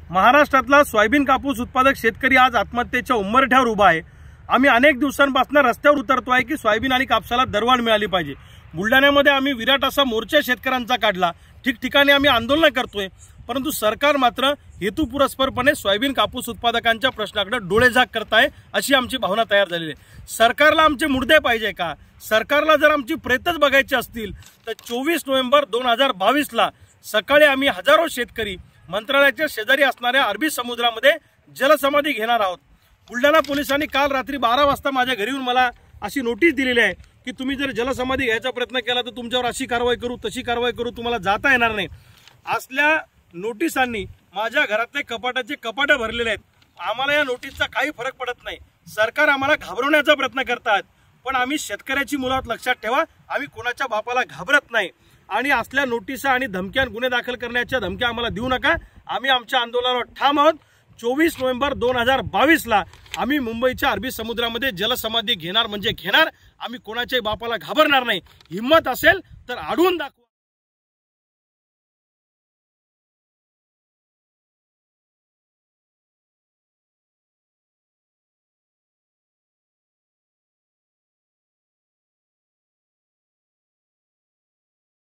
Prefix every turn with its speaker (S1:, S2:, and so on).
S1: महाराष्ट्रातला सोयाबीन कापूस उत्पादक शेतकरी आज आत्महत्येच्या उंबरठ्यावर उभा आहे। आम्ही अनेक दिवसांपासून रस्त्यावर उतरतोय की सोयाबीन आणि कापसाला दरवाढ मिळाली पाहिजे। बुलढाण्यामध्ये आम्ही विराट असा मोर्चा शेतकऱ्यांचा काढला, ठिकठिकाणी आम्ही आंदोलन करतोय, परंतु सरकार मात्र हेतुपुरस्परपणे सोयाबीन कापूस उत्पादकांच्या प्रश्नाकडे डोळेझाक करत आहे, अशी आमची भावना तयार झालेली आहे। सरकारला आमचे मुद्दे पाहिजे का? सरकारला जर आमची प्रेतच बघायची असतील तर 24 नोव्हेंबर 2022ला सकाळी आम्ही हजारो शेतकरी मंत्रालयाच्या शेजारी असणाऱ्या अरबी समुद्रामध्ये जलसमाधी घेणार आहोत। बुलढाणा पोलिसांनी काल रात्री 12 वाजता माझ्या घरी येऊन मला अशी नोटीस दिलेली आहे की तुम्ही जर जलसमाधी घ्यायचा प्रयत्न केला तर तुमच्यावर अशी कारवाई करू, तशी कारवाई करू, तुम्हाला जाता येणार नाही। असल्या नोटिसांनी माझ्या घरातले कपाटाचे कपाटे भरलेले आहेत। आम्हाला या नोटीसचा काही फरक पडत नाही। सरकार आम्हाला घाबरवण्याचा प्रयत्न करतात, पण आम्ही शेतकऱ्याची मुलात लक्षात ठेवा, आम्ही कोणाच्या बापाला घाबरत नाही। आणि असल्या नोटिसा आणि धमक्या गुन्हे दाखल करण्याच्या धमक्या आम्हाला देऊ नका। आम्ही आमच्या आंदोलनावर ठाम आहोत। 24 नोव्हेंबर 2022ला आम्ही मुंबईच्या अरबी समुद्रामध्ये जलसमाधी घेणार म्हणजे घेणार। आम्ही कोणाच्याही बापाला घाबरणार नाही। हिम्मत असेल तर अडवून दाखवू।